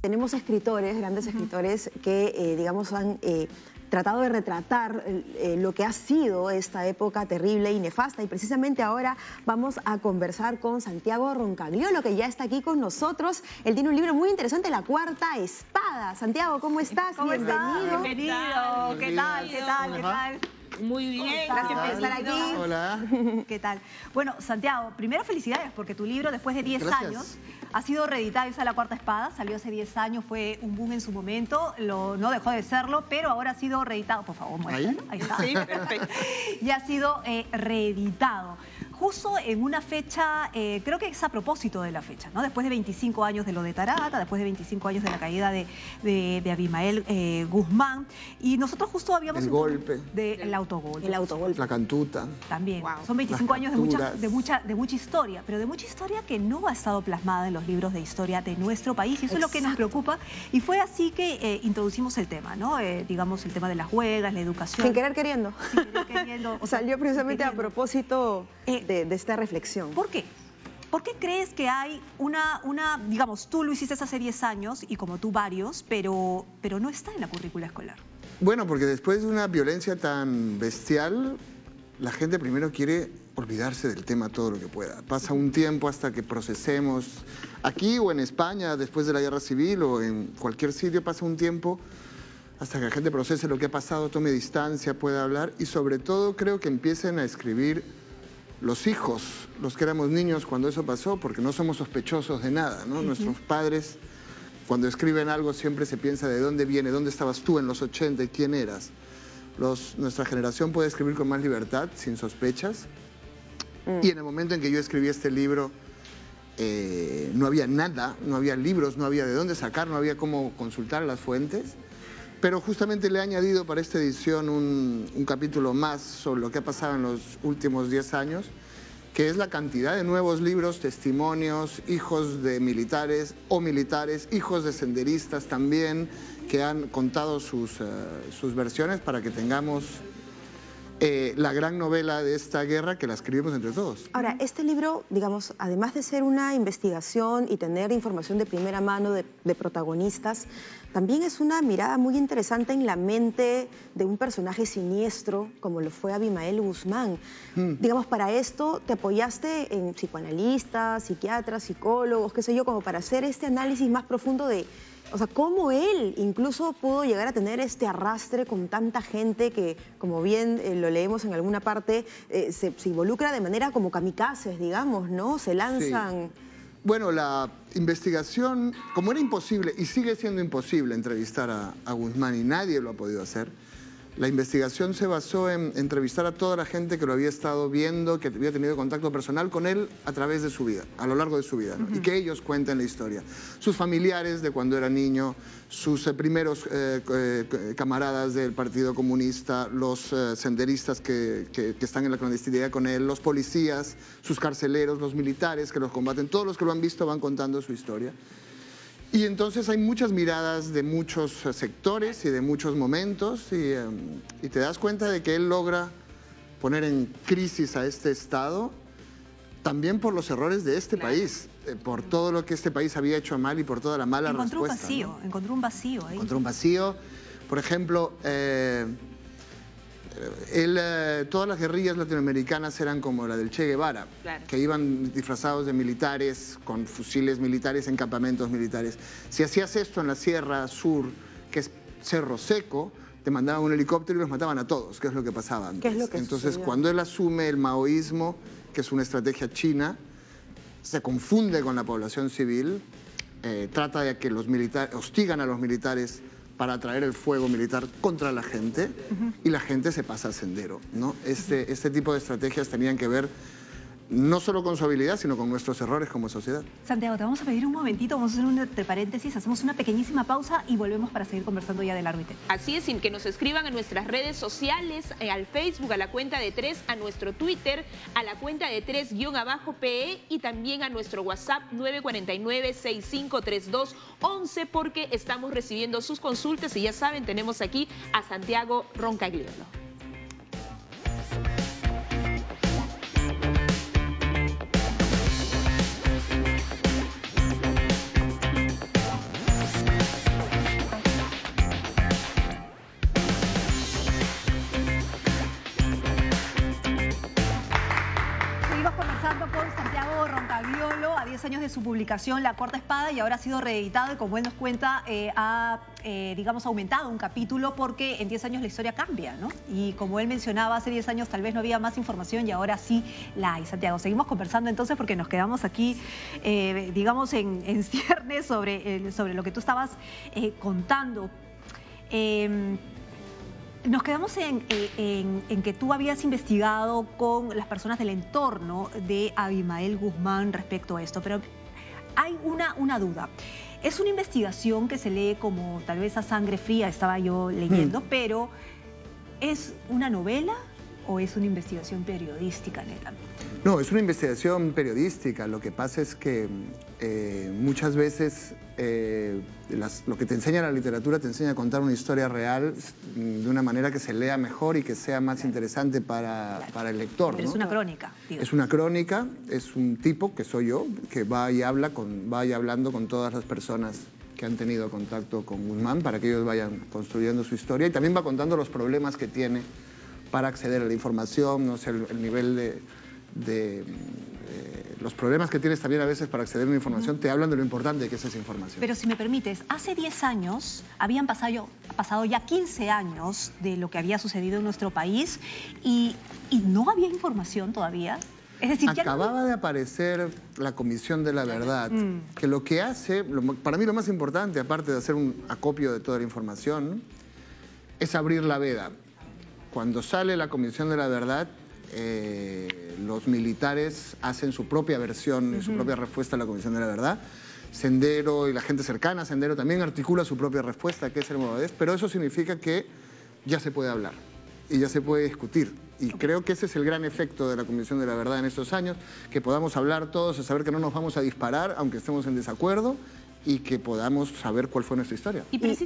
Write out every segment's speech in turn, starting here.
tenemos escritores, grandes escritores, que, digamos, han tratado de retratar lo que ha sido esta época terrible y nefasta. Y precisamente ahora vamos a conversar con Santiago Roncagliolo, que ya está aquí con nosotros. Él tiene un libro muy interesante, La Cuarta Espada. Santiago, ¿cómo estás? Bienvenido. Bienvenido. ¿Qué tal? ¿Qué tal? ¿Qué tal? Muy bien, Gracias por estar aquí. Hola. ¿Qué tal? Bueno, Santiago, primero felicidades porque tu libro, después de 10 años, ha sido reeditado. Esa es La Cuarta Espada, salió hace 10 años, fue un boom en su momento, no dejó de serlo, pero ahora ha sido reeditado. Por favor, muéstralo. Ahí está. Sí, perfecto. Y ha sido reeditado. Justo en una fecha, creo que es a propósito de la fecha, ¿no? Después de 25 años de lo de Tarata, después de 25 años de la caída de Abimael Guzmán, y nosotros justo habíamos... El golpe. El autogolpe. El autogolpe. La cantuta. También. Wow. Son 25 años de capturas. mucha historia, pero de mucha historia que no ha estado plasmada en los libros de historia de nuestro país, y eso es lo que nos preocupa, y fue así que introducimos el tema, ¿no? Digamos, el tema de las huelgas, la educación. Sin querer queriendo. Sin querer queriendo. Salió precisamente a queriendo. propósito de esta reflexión. ¿Por qué? ¿Por qué crees que hay digamos, tú lo hiciste hace 10 años y como tú varios, pero no está en la currícula escolar? Bueno, porque después de una violencia tan bestial, la gente primero quiere olvidarse del tema todo lo que pueda. Pasa un tiempo hasta que procesemos. Aquí o en España, después de la guerra civil o en cualquier sitio, pasa un tiempo hasta que la gente procese lo que ha pasado, tome distancia, pueda hablar y sobre todo creo que empiecen a escribir los hijos, los que éramos niños cuando eso pasó, porque no somos sospechosos de nada, ¿no? Nuestros padres, cuando escriben algo, siempre se piensa de dónde viene, dónde estabas tú en los 80 y quién eras. Nuestra generación puede escribir con más libertad, sin sospechas. Y en el momento en que yo escribí este libro, no había nada, no había libros, no había de dónde sacar, no había cómo consultar las fuentes. Pero justamente le he añadido para esta edición un capítulo más sobre lo que ha pasado en los últimos 10 años, que es la cantidad de nuevos libros, testimonios, hijos de militares o militares, hijos de senderistas también, que han contado sus versiones para que tengamos la gran novela de esta guerra que la escribimos entre todos. Ahora, este libro, digamos, además de ser una investigación y tener información de primera mano de protagonistas, también es una mirada muy interesante en la mente de un personaje siniestro como lo fue Abimael Guzmán. Digamos, para esto te apoyaste en psicoanalistas, psiquiatras, psicólogos, qué sé yo, como para hacer este análisis más profundo de... O sea, cómo él incluso pudo llegar a tener este arrastre con tanta gente que, como bien lo leemos en alguna parte, se involucra de manera como kamikazes, digamos, ¿no? Se lanzan... Sí. Bueno, la investigación, como era imposible, y sigue siendo imposible entrevistar a Guzmán y nadie lo ha podido hacer, la investigación se basó en entrevistar a toda la gente que lo había estado viendo, que había tenido contacto personal con él a través de su vida, a lo largo de su vida, ¿no? Y que ellos cuenten la historia. Sus familiares de cuando era niño, sus primeros camaradas del Partido Comunista, los senderistas que están en la clandestinidad con él, los policías, sus carceleros, los militares que los combaten, todos los que lo han visto van contando su historia. Y entonces hay muchas miradas de muchos sectores y de muchos momentos y te das cuenta de que él logra poner en crisis a este Estado también por los errores de este país, por todo lo que este país había hecho mal y por toda la mala respuesta. Encontró un vacío ahí. Encontró un vacío. Por ejemplo, todas las guerrillas latinoamericanas eran como la del Che Guevara, claro, que iban disfrazados de militares, con fusiles militares en campamentos militares. Si hacías esto en la Sierra Sur, que es Cerro Seco, te mandaban un helicóptero y los mataban a todos, que es lo que pasaba antes. ¿Qué es lo que Entonces, sucedió? cuando él asume el maoísmo, que es una estrategia china, se confunde con la población civil, trata de que los militares, hostigan a los militares para atraer el fuego militar contra la gente y la gente se pasa al sendero, ¿no? Este tipo de estrategias tenían que ver no solo con su habilidad, sino con nuestros errores como sociedad. Santiago, te vamos a pedir un momentito, vamos a hacer un entre paréntesis, hacemos una pequeñísima pausa y volvemos para seguir conversando ya de largo y tendido. Así es, sin que nos escriban a nuestras redes sociales, al Facebook, a la cuenta de 3, a nuestro Twitter, a la cuenta de 3_PE y también a nuestro WhatsApp 949-6532-11 porque estamos recibiendo sus consultas y ya saben, tenemos aquí a Santiago Roncagliolo. Seguimos conversando con Santiago Roncagliolo a 10 años de su publicación La Cuarta Espada, y ahora ha sido reeditado y, como él nos cuenta, ha digamos, aumentado un capítulo porque en 10 años la historia cambia, ¿no? Y como él mencionaba, hace 10 años tal vez no había más información y ahora sí la hay. Santiago, seguimos conversando entonces porque nos quedamos aquí, digamos, en ciernes sobre lo que tú estabas contando. Nos quedamos en que tú habías investigado con las personas del entorno de Abimael Guzmán respecto a esto, pero hay una duda. Es una investigación que se lee como tal vez a sangre fría, estaba yo leyendo, pero ¿es una novela o es una investigación periodística netamente? No, es una investigación periodística. Lo que pasa es que muchas veces lo que te enseña la literatura te enseña a contar una historia real de una manera que se lea mejor y que sea más interesante para el lector, pero ¿no? es una crónica. Digo. Es una crónica, es un tipo, que soy yo, que va y hablando con todas las personas que han tenido contacto con Guzmán para que ellos vayan construyendo su historia, y también va contando los problemas que tiene para acceder a la información, no sé, el nivel de los problemas que tienes también a veces para acceder a la información, te hablan de lo importante que es esa información. Pero si me permites, hace 10 años habían pasado ya 15 años de lo que había sucedido en nuestro país y no había información todavía. Es decir, acababa de aparecer la Comisión de la Verdad, que lo que hace, para mí lo más importante, aparte de hacer un acopio de toda la información, es abrir la veda. Cuando sale la Comisión de la Verdad, los militares hacen su propia versión y su propia respuesta a la Comisión de la Verdad. Sendero y la gente cercana a Sendero también articula su propia respuesta, que es el Movadez, pero eso significa que ya se puede hablar y ya se puede discutir. Y creo que ese es el gran efecto de la Comisión de la Verdad en estos años, que podamos hablar todos, a saber que no nos vamos a disparar, aunque estemos en desacuerdo, y que podamos saber cuál fue nuestra historia.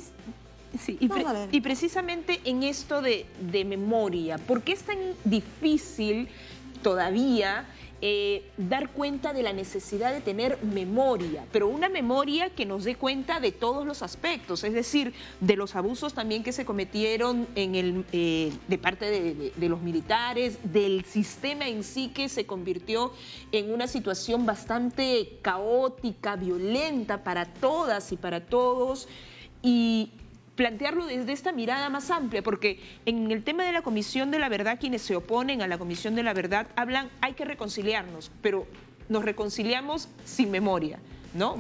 Y precisamente en esto de memoria, ¿por qué es tan difícil todavía dar cuenta de la necesidad de tener memoria? Pero una memoria que nos dé cuenta de todos los aspectos, es decir, de los abusos también que se cometieron de parte de los militares, del sistema en sí, que se convirtió en una situación bastante caótica, violenta para todas y para todos, y plantearlo desde esta mirada más amplia, porque en el tema de la Comisión de la Verdad, quienes se oponen a la Comisión de la Verdad hablan, hay que reconciliarnos, pero nos reconciliamos sin memoria, ¿no?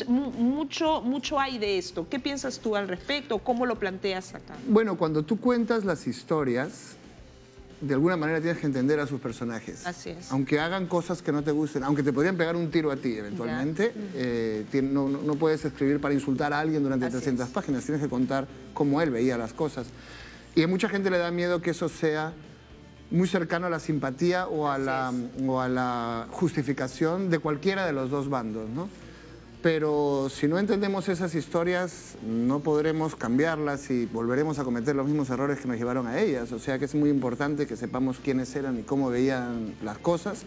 Mucho hay de esto. ¿Qué piensas tú al respecto? ¿Cómo lo planteas acá? Bueno, cuando tú cuentas las historias, de alguna manera tienes que entender a sus personajes. Así es. Aunque hagan cosas que no te gusten, aunque te podrían pegar un tiro a ti eventualmente, no puedes escribir para insultar a alguien durante 300 páginas, tienes que contar cómo él veía las cosas. Y a mucha gente le da miedo que eso sea muy cercano a la simpatía o a la justificación de cualquiera de los dos bandos, ¿no? Pero si no entendemos esas historias, no podremos cambiarlas y volveremos a cometer los mismos errores que nos llevaron a ellas. O sea que es muy importante que sepamos quiénes eran y cómo veían las cosas,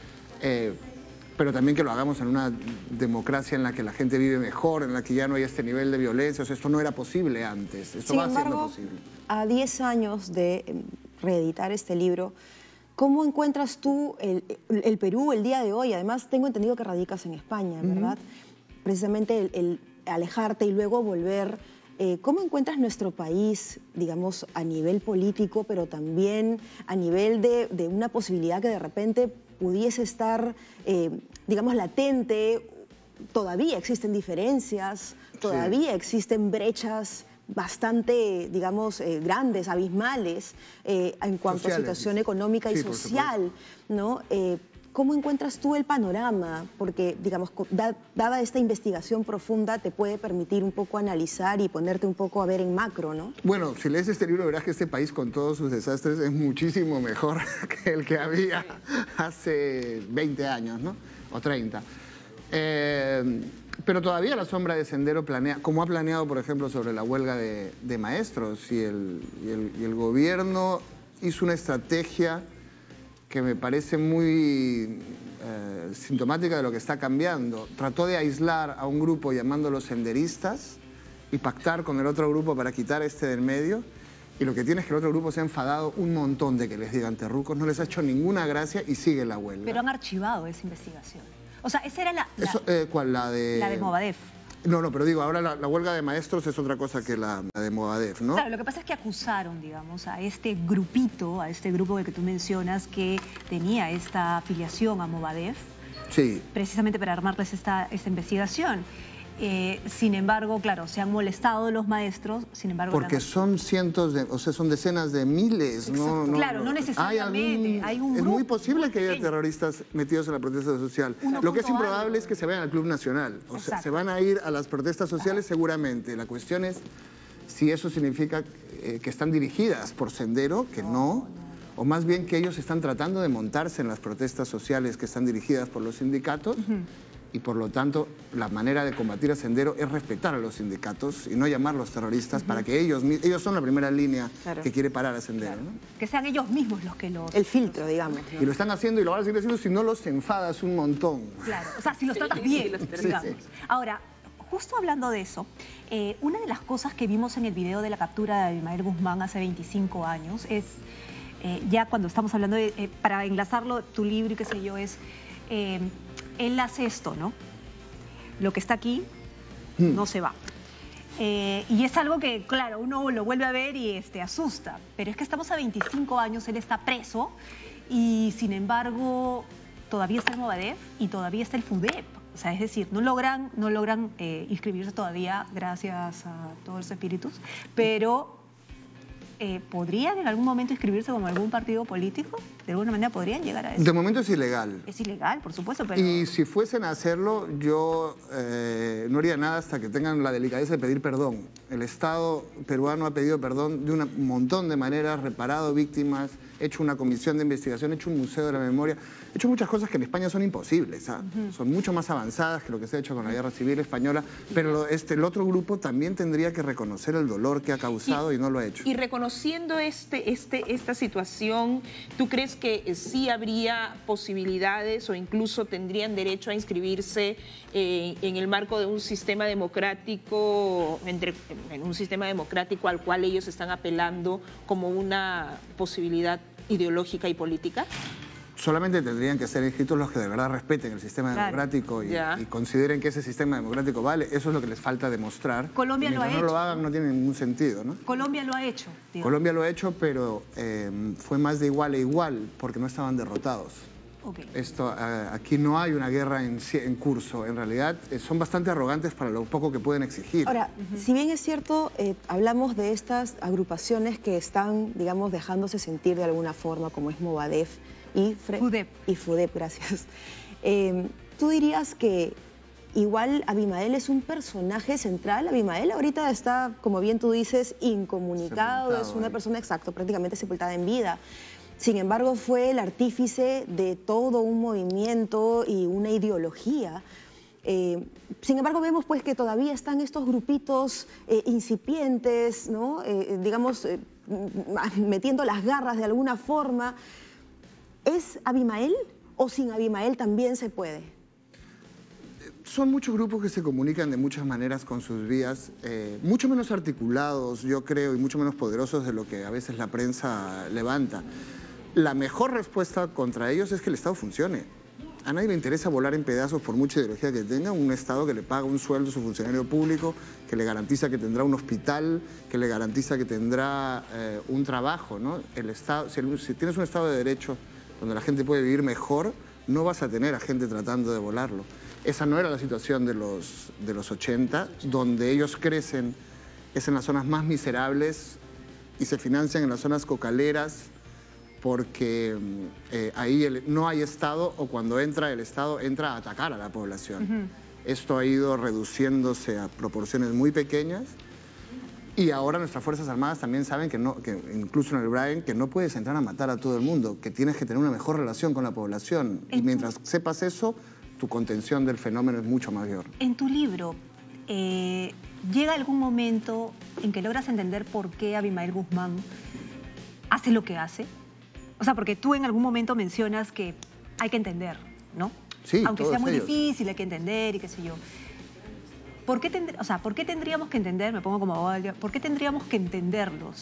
pero también que lo hagamos en una democracia en la que la gente vive mejor, en la que ya no hay este nivel de violencia. O sea, esto no era posible antes, esto va siendo posible. A 10 años de reeditar este libro, ¿cómo encuentras tú el Perú el día de hoy? Además, tengo entendido que radicas en España, ¿verdad? Precisamente el alejarte y luego volver. ¿Cómo encuentras nuestro país, digamos, a nivel político, pero también a nivel de una posibilidad que de repente pudiese estar, digamos, latente? Todavía existen diferencias, todavía existen brechas bastante, digamos, grandes, abismales, en cuanto a situación económica y social, ¿no? ¿Cómo encuentras tú el panorama? Porque, digamos, dada esta investigación profunda, te puede permitir un poco analizar y ponerte un poco a ver en macro, ¿no? Bueno, si lees este libro verás que este país, con todos sus desastres, es muchísimo mejor que el que había hace 20 años, ¿no? O 30. Pero todavía la sombra de Sendero planea, como ha planeado, por ejemplo, sobre la huelga de maestros, y el gobierno hizo una estrategia que me parece muy sintomática de lo que está cambiando. Trató de aislar a un grupo llamándolos senderistas y pactar con el otro grupo para quitar este del medio, Y lo que tiene es que el otro grupo se ha enfadado un montón de que les digan terrucos, no les ha hecho ninguna gracia y sigue la huelga. Pero han archivado esa investigación. O sea, esa era la... ¿Cuál? La de Movadef. No, pero digo, ahora la huelga de maestros es otra cosa que la de Movadef, ¿no? Claro, lo que pasa es que acusaron, digamos, a este grupito, a este grupo que tú mencionas que tenía esta afiliación a Movadef, sí, precisamente para armarles esta investigación. Sin embargo, claro, se han molestado los maestros, sin embargo... Porque son cientos de, o sea, son decenas de miles, ¿no? Claro, no necesariamente, hay un grupo. Es muy posible que haya terroristas metidos en la protesta social. Lo que es improbable es que se vayan al Club Nacional. O sea, se van a ir a las protestas sociales seguramente. La cuestión es si eso significa que están dirigidas por Sendero, que no, o más bien que ellos están tratando de montarse en las protestas sociales que están dirigidas por los sindicatos. Y por lo tanto, la manera de combatir a Sendero es respetar a los sindicatos y no llamarlos terroristas para que ellos son la primera línea que quiere parar a Sendero. ¿No? Que sean ellos mismos los que el filtro, digamos. ¿no? Y lo están haciendo y lo van a seguir haciendo si no los enfadas un montón. Claro, o sea, si los tratas bien, digamos. Sí. Ahora, justo hablando de eso, una de las cosas que vimos en el video de la captura de Abimael Guzmán hace 25 años es, ya cuando estamos hablando de, para enlazarlo, tu libro y qué sé yo, es... él hace esto, ¿no? Lo que está aquí no se va. Y es algo que, claro, uno lo vuelve a ver y asusta. Pero es que estamos a 25 años, él está preso y, sin embargo, todavía está el Movadef y todavía está el FUDEP. O sea, es decir, no logran inscribirse todavía gracias a todos los espíritus, pero... ¿podrían en algún momento inscribirse como algún partido político? ¿De alguna manera podrían llegar a eso? De momento es ilegal. Es ilegal, por supuesto, pero... Y si fuesen a hacerlo, yo no haría nada hasta que tengan la delicadeza de pedir perdón. El Estado peruano ha pedido perdón de un montón de maneras, reparado víctimas, hecho una comisión de investigación, hecho un museo de la memoria, hecho muchas cosas que en España son imposibles, ¿sabes? Son mucho más avanzadas que lo que se ha hecho con la Guerra Civil Española, pero el otro grupo también tendría que reconocer el dolor que ha causado y no lo ha hecho. Y reconociendo esta situación, ¿tú crees que sí habría posibilidades o incluso tendrían derecho a inscribirse en el marco de un sistema democrático, en un sistema democrático al cual ellos están apelando como una posibilidad ideológica y política? Solamente tendrían que ser inscritos los que de verdad respeten el sistema democrático y consideren que ese sistema democrático vale. Eso es lo que les falta demostrar. Colombia lo ha hecho. No lo hagan, no tiene ningún sentido, ¿no? Colombia lo ha hecho. Digamos. Colombia lo ha hecho, pero fue más de igual a igual, porque no estaban derrotados. Okay. Aquí no hay una guerra en curso. En realidad, son bastante arrogantes para lo poco que pueden exigir. Ahora, si bien es cierto, hablamos de estas agrupaciones que están, digamos, dejándose sentir de alguna forma, como es Movadef y FUDEP, gracias. ¿Tú dirías que igual Abimael es un personaje central? Abimael ahorita está, como bien tú dices, incomunicado, es una persona, exacto, prácticamente sepultada en vida. Sin embargo, fue el artífice de todo un movimiento y una ideología. Sin embargo, vemos pues que todavía están estos grupitos incipientes, ¿no? Digamos, metiendo las garras de alguna forma. ¿Es Abimael o sin Abimael también se puede? Son muchos grupos que se comunican de muchas maneras con sus vías, mucho menos articulados, yo creo, y mucho menos poderosos de lo que a veces la prensa levanta. La mejor respuesta contra ellos es que el Estado funcione. A nadie le interesa volar en pedazos por mucha ideología que tenga, un Estado que le paga un sueldo a su funcionario público, que le garantiza que tendrá un hospital, que le garantiza que tendrá un trabajo, ¿no? El Estado, si tienes un Estado de Derecho donde la gente puede vivir mejor, no vas a tener a gente tratando de volarlo. Esa no era la situación de los 80, donde ellos crecen, es en las zonas más miserables y se financian en las zonas cocaleras, porque ahí no hay Estado, o cuando entra el Estado, entra a atacar a la población. Esto ha ido reduciéndose a proporciones muy pequeñas, y ahora nuestras Fuerzas Armadas también saben que incluso en el Brain, que no puedes entrar a matar a todo el mundo, que tienes que tener una mejor relación con la población. Y mientras sepas eso, tu contención del fenómeno es mucho mayor. En tu libro, ¿llega algún momento en que logras entender por qué Abimael Guzmán hace lo que hace? O sea, porque tú en algún momento mencionas que hay que entender, ¿no? Sí, aunque sea muy difícil, hay que entender y qué sé yo. ¿Por qué tendríamos que entender, me pongo como abogada, ¿por qué tendríamos que entenderlos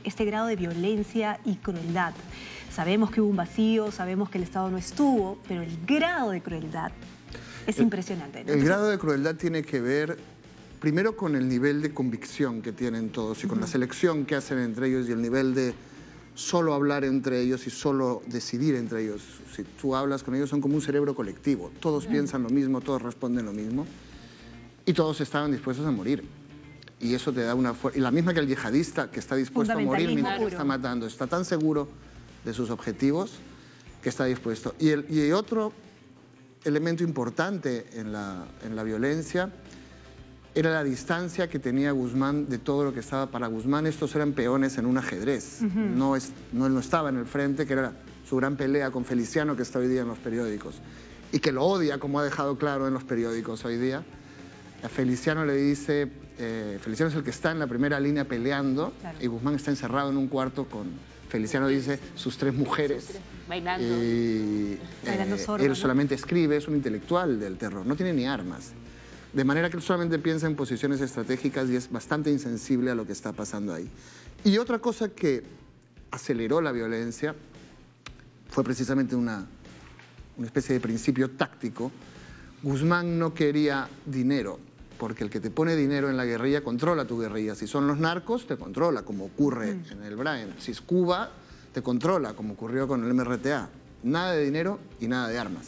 este grado de violencia y crueldad? Sabemos que hubo un vacío, sabemos que el Estado no estuvo, pero el grado de crueldad es impresionante, ¿no? El grado de crueldad tiene que ver primero con el nivel de convicción que tienen todos y con la selección que hacen entre ellos y el nivel de solo hablar entre ellos y solo decidir entre ellos. Si tú hablas con ellos son como un cerebro colectivo, todos piensan lo mismo, todos responden lo mismo y todos estaban dispuestos a morir. Y eso te da una fuerza. Y la misma que el yihadista que está dispuesto a morir mientras está matando, está tan seguro de sus objetivos que está dispuesto. Y otro elemento importante en la violencia era la distancia que tenía Guzmán de todo lo que estaba. Para Guzmán estos eran peones en un ajedrez. Él no estaba en el frente, que era su gran pelea con Feliciano, que está hoy día en los periódicos. Y que lo odia, como ha dejado claro en los periódicos hoy día. A Feliciano le dice... Feliciano es el que está en la primera línea peleando, claro, y Guzmán está encerrado en un cuarto con... Feliciano dice sus 3 mujeres. Bailando. Bailando sordo, él solamente escribe, es un intelectual del terror, no tiene ni armas. De manera que él solamente piensa en posiciones estratégicas y es bastante insensible a lo que está pasando ahí. Y otra cosa que aceleró la violencia fue precisamente una especie de principio táctico. Guzmán no quería dinero, porque el que te pone dinero en la guerrilla controla tu guerrilla. Si son los narcos, te controla, como ocurre en el Brain. Si es Cuba, te controla, como ocurrió con el MRTA. Nada de dinero y nada de armas.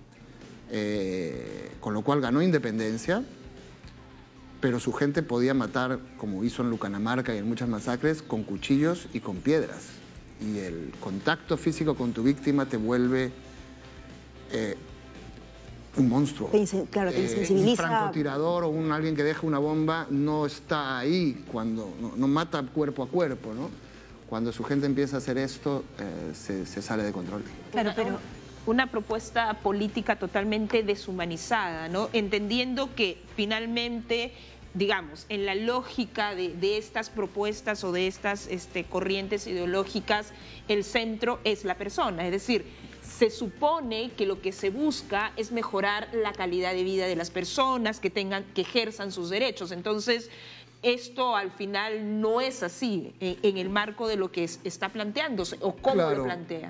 Con lo cual ganó independencia, pero su gente podía matar, como hizo en Lucanamarca y en muchas masacres, con cuchillos y con piedras. Y el contacto físico con tu víctima te vuelve un monstruo. Claro, te insensibiliza. Un francotirador o alguien que deja una bomba no está ahí cuando no mata cuerpo a cuerpo, ¿no? Cuando su gente empieza a hacer esto, se sale de control. Claro, pero una propuesta política totalmente deshumanizada, ¿no? Entendiendo que finalmente, digamos, en la lógica de estas propuestas o de estas corrientes ideológicas, el centro es la persona, es decir, se supone que lo que se busca es mejorar la calidad de vida de las personas, que ejerzan sus derechos. Entonces, esto al final no es así en el marco de lo que está planteándose o cómo lo plantea.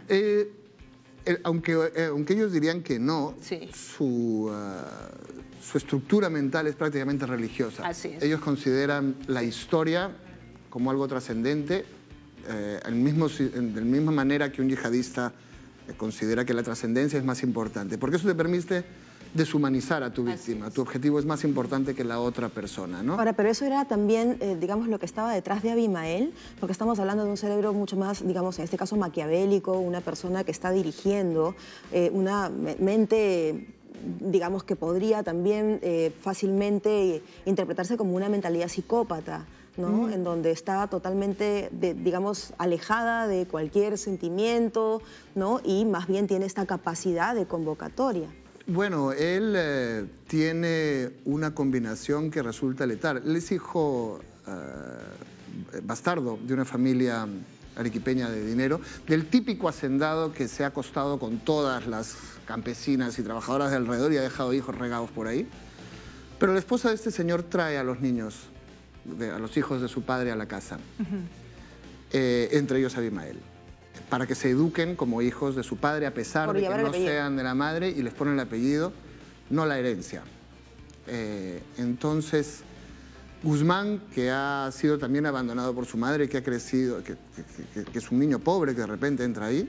Aunque ellos dirían que no, sí, su estructura mental es prácticamente religiosa. Así es. Ellos consideran la historia como algo trascendente, de la misma manera que un yihadista considera que la trascendencia es más importante, porque eso te permite deshumanizar a tu víctima. Tu objetivo es más importante que la otra persona, ¿no? Ahora, pero eso era también, digamos, lo que estaba detrás de Abimael, porque estamos hablando de un cerebro mucho más, digamos, en este caso maquiavélico, una persona que está dirigiendo, una mente, digamos, que podría también fácilmente interpretarse como una mentalidad psicópata, ¿no? En donde está totalmente, digamos, alejada de cualquier sentimiento, ¿no? Y más bien tiene esta capacidad de convocatoria. Bueno, él tiene una combinación que resulta letal. Él es hijo bastardo de una familia arequipeña de dinero, del típico hacendado que se ha acostado con todas las campesinas y trabajadoras de alrededor y ha dejado hijos regados por ahí. Pero la esposa de este señor trae a los niños, a los hijos de su padre a la casa, entre ellos Abimael, para que se eduquen como hijos de su padre, a pesar de que no sean de la madre, y les ponen el apellido, no la herencia. Entonces, Guzmán, que ha sido también abandonado por su madre, que ha crecido, que es un niño pobre que de repente entra ahí,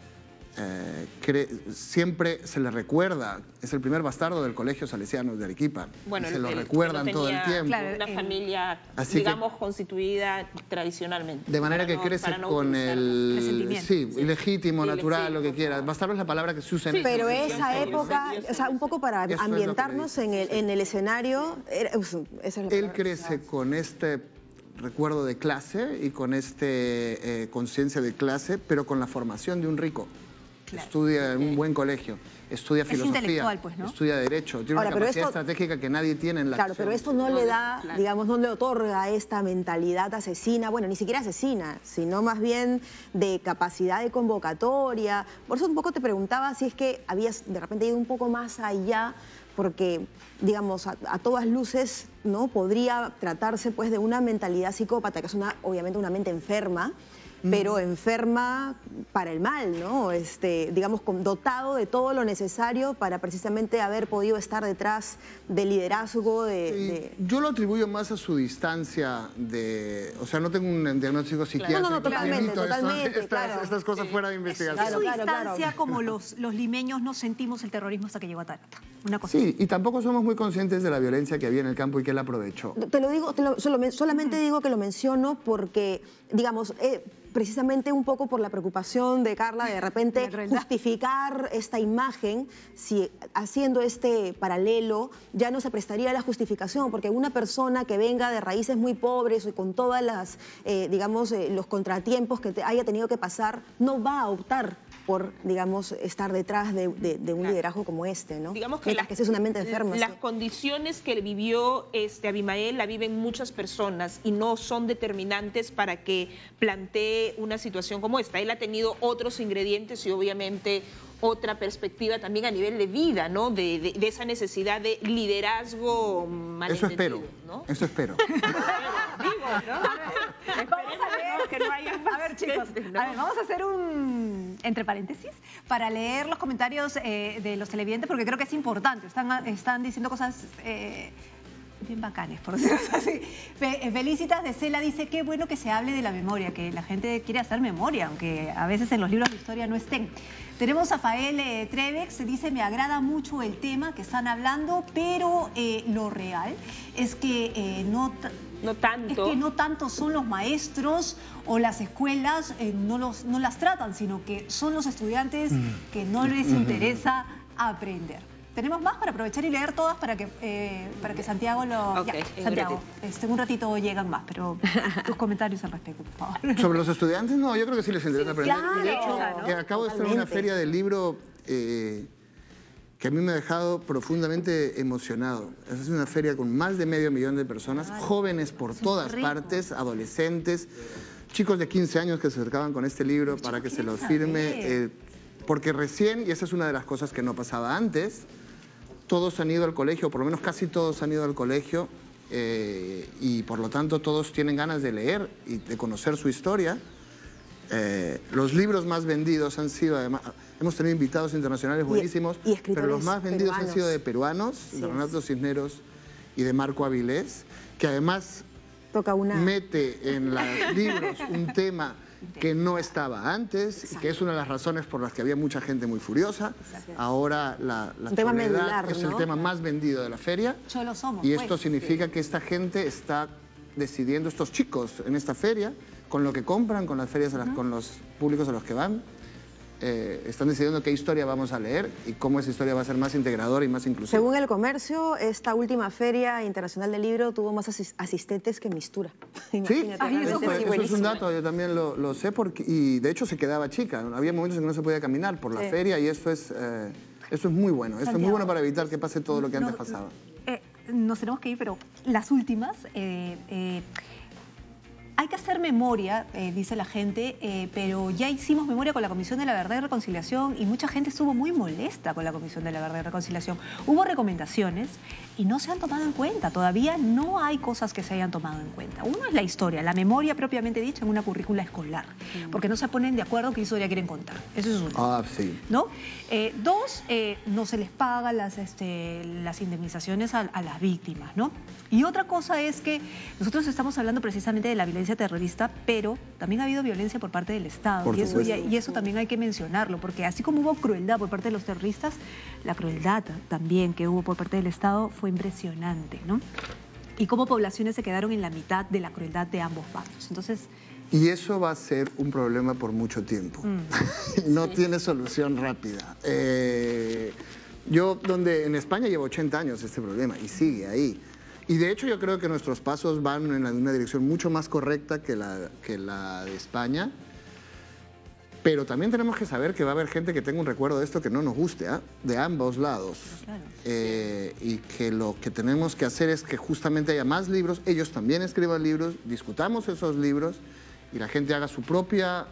siempre se le recuerda, es el primer bastardo del Colegio Salesiano de Arequipa, bueno, se lo recuerdan todo el tiempo. Claro, una familia, digamos, constituida tradicionalmente. De manera que crece con el... Sí, ilegítimo, natural, lo que quieras. Bastardo es la palabra que se usa en pero esa época, o sea, un poco para ambientarnos en el escenario, él crece con este recuerdo de clase y con conciencia de clase, pero con la formación de un rico. Claro. Estudia en un buen colegio. estudia filosofía, intelectual, pues, ¿no? estudia derecho, tiene una capacidad estratégica que nadie tiene en la Claro, pero esto no le da, digamos, no le otorga esta mentalidad asesina, bueno, ni siquiera asesina, sino más bien de capacidad de convocatoria. Por eso un poco te preguntaba si es que habías de repente ido un poco más allá, porque, digamos, a todas luces, ¿no? Podría tratarse, pues, de una mentalidad psicópata, que es obviamente una mente enferma, pero enferma para el mal, ¿no? Digamos, dotado de todo lo necesario para precisamente haber podido estar detrás del liderazgo Yo lo atribuyo más a su distancia o sea, no tengo un diagnóstico psiquiátrico. No, totalmente, claro. Estas cosas fuera de investigación. Es su distancia como los limeños no sentimos el terrorismo hasta que llegó a Tarata. Una cosa. Sí, y tampoco somos muy conscientes de la violencia que había en el campo y que él aprovechó. Te lo digo, solamente digo que lo menciono porque, digamos, precisamente un poco por la preocupación de Carla de repente justificar esta imagen, si haciendo este paralelo ya no se prestaría a la justificación, porque una persona que venga de raíces muy pobres y con todas las, digamos, los contratiempos que haya tenido que pasar, no va a optar por, digamos, estar detrás de un liderazgo como este, ¿no? Digamos que esa es una mente enferma. Las condiciones que vivió Abimael la viven muchas personas y no son determinantes para que plantee una situación como esta. Él ha tenido otros ingredientes y obviamente otra perspectiva también a nivel de vida, ¿no? De esa necesidad de liderazgo malentendido. Eso espero, ¿no? Eso espero. Digo, ¿no? Vamos a ver, que no haya más. A ver, chicos, ¿no? a ver, vamos a hacer un entre paréntesis para leer los comentarios de los televidentes, porque creo que es importante. Están diciendo cosas bien bacanes, por decirlo así. Felicitas de Cela dice, qué bueno que se hable de la memoria, que la gente quiere hacer memoria, aunque a veces en los libros de historia no estén. Tenemos a Fael Trevex, dice, me agrada mucho el tema que están hablando, pero lo real es que no tanto son los maestros o las escuelas, no las tratan, sino que son los estudiantes que no les interesa aprender. Tenemos más para aprovechar y leer todas para que Santiago lo... Okay, Santiago, en un ratito llegan más, pero tus comentarios al respecto, por favor. Sobre los estudiantes, no, yo creo que sí les interesa aprender. Claro, y de hecho, ¿no? que acabo de estar en una feria del libro que a mí me ha dejado profundamente emocionado. Es una feria con más de 500.000 de personas, jóvenes por todas partes, adolescentes, chicos de 15 años que se acercaban con este libro para que se lo firme, porque recién, y esa es una de las cosas que no pasaba antes, todos han ido al colegio, por lo menos casi todos han ido al colegio, y por lo tanto todos tienen ganas de leer y de conocer su historia. Los libros más vendidos han sido, además, hemos tenido invitados internacionales buenísimos, pero los más vendidos han sido de peruanos, de Renato Cisneros y de Marco Avilés, que además mete en los libros un tema que no estaba antes y que es una de las razones por las que había mucha gente muy furiosa. Ahora la soledad es el tema más vendido de la feria. Y esto significa que esta gente está decidiendo, estos chicos en esta feria, con lo que compran, con las ferias, con los públicos a los que van, están decidiendo qué historia vamos a leer y cómo esa historia va a ser más integradora y más inclusiva. Según El Comercio, esta última Feria Internacional del Libro tuvo más asistentes que Mistura. Sí, eso es un dato, yo también lo sé, y de hecho se quedaba chica. Había momentos en que no se podía caminar por la feria y eso es muy bueno. Eso es muy bueno para evitar que pase todo lo que antes pasaba. Nos tenemos que ir, pero las últimas... Hay que hacer memoria, dice la gente, pero ya hicimos memoria con la Comisión de la Verdad y Reconciliación y mucha gente estuvo muy molesta con la Comisión de la Verdad y Reconciliación. Hubo recomendaciones y no se han tomado en cuenta. Todavía no hay cosas que se hayan tomado en cuenta. Uno es la historia, la memoria propiamente dicha en una currícula escolar, porque no se ponen de acuerdo qué historia quieren contar. Eso es uno. Ah, sí. ¿No? Dos, no se les paga las indemnizaciones a las víctimas, ¿no? Y otra cosa es que nosotros estamos hablando precisamente de la violencia terrorista, pero también ha habido violencia por parte del Estado. Y eso también hay que mencionarlo, porque así como hubo crueldad por parte de los terroristas, la crueldad también que hubo por parte del Estado fue impresionante, ¿no? Y cómo poblaciones se quedaron en la mitad de la crueldad de ambos bandos. Entonces... Y eso va a ser un problema por mucho tiempo. No tiene solución rápida. Yo, en España llevo 80 años este problema y sigue ahí. Y de hecho yo creo que nuestros pasos van en una dirección mucho más correcta que la de España. Pero también tenemos que saber que va a haber gente que tenga un recuerdo de esto que no nos guste, de ambos lados. Claro. Y que lo que tenemos que hacer es que justamente haya más libros, ellos también escriban libros, discutamos esos libros y la gente haga su propia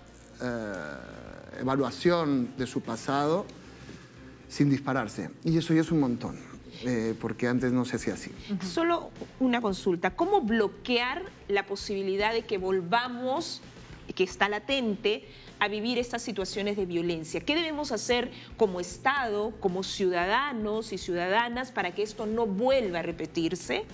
evaluación de su pasado sin dispararse. Y eso ya es un montón, porque antes no se hacía así. Solo una consulta. ¿Cómo bloquear la posibilidad de que volvamos, que está latente, a vivir estas situaciones de violencia? ¿Qué debemos hacer como Estado, como ciudadanos y ciudadanas para que esto no vuelva a repetirse?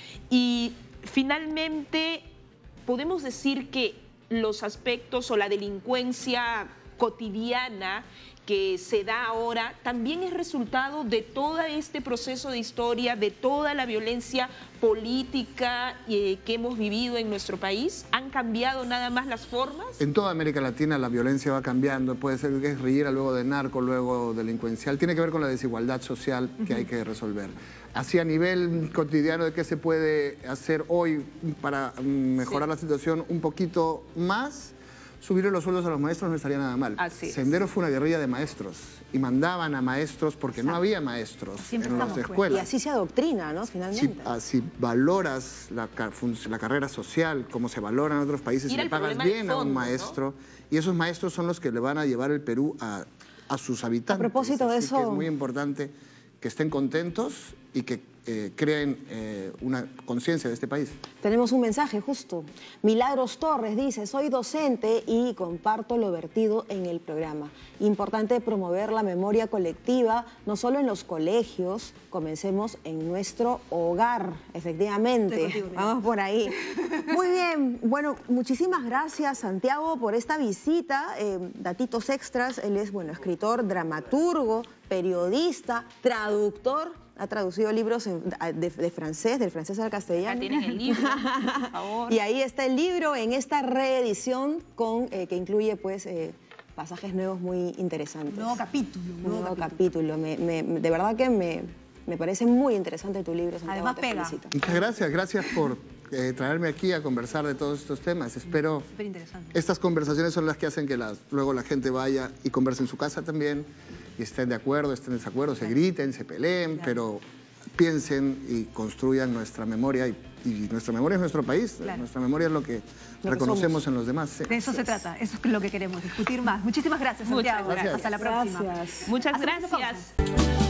Y finalmente, ¿podemos decir que los aspectos o la delincuencia cotidiana que se da ahora también es resultado de todo este proceso de historia, de toda la violencia política que hemos vivido en nuestro país? ¿Han cambiado nada más las formas? En toda América Latina la violencia va cambiando, puede ser guerrillera, luego de narco, luego delincuencial, tiene que ver con la desigualdad social que hay que resolver. Así a nivel cotidiano de qué se puede hacer hoy para mejorar la situación un poquito más, subirle los sueldos a los maestros no estaría nada mal. Así es. Sendero fue una guerrilla de maestros y mandaban a maestros porque no había maestros en las escuelas. Y así se adoctrina, ¿no? Finalmente. Si valoras la carrera social, como se valora en otros países, y le pagas bien a un maestro, ¿no? Y esos maestros son los que le van a llevar el Perú a sus habitantes. A propósito de eso... que es muy importante que estén contentos y que creen una conciencia de este país. Tenemos un mensaje justo. Milagros Torres dice: soy docente y comparto lo vertido en el programa. Importante promover la memoria colectiva, no solo en los colegios, comencemos en nuestro hogar, efectivamente. Vamos por ahí. Muy bien, bueno, muchísimas gracias, Santiago, por esta visita. Datitos extras, él es, bueno, escritor, dramaturgo, periodista, traductor. Ha traducido libros de francés, del francés al castellano. Ya tienen el libro, por favor. Y ahí está el libro en esta reedición que incluye, pues, pasajes nuevos muy interesantes. Nuevo capítulo. Nuevo capítulo. De verdad que me parece muy interesante tu libro, Santiago. Además pega. Muchas gracias por traerme aquí a conversar de todos estos temas. Espero estas conversaciones son las que hacen que luego la gente vaya y converse en su casa también, y estén de acuerdo, estén en desacuerdo, se griten, se peleen, pero piensen y construyan nuestra memoria, y nuestra memoria es nuestro país, nuestra memoria es lo que reconocemos en los demás. Sí. De eso se trata, eso es lo que queremos, discutir más. Muchísimas gracias, Santiago. Muchas gracias. Hasta la próxima. Muchas gracias.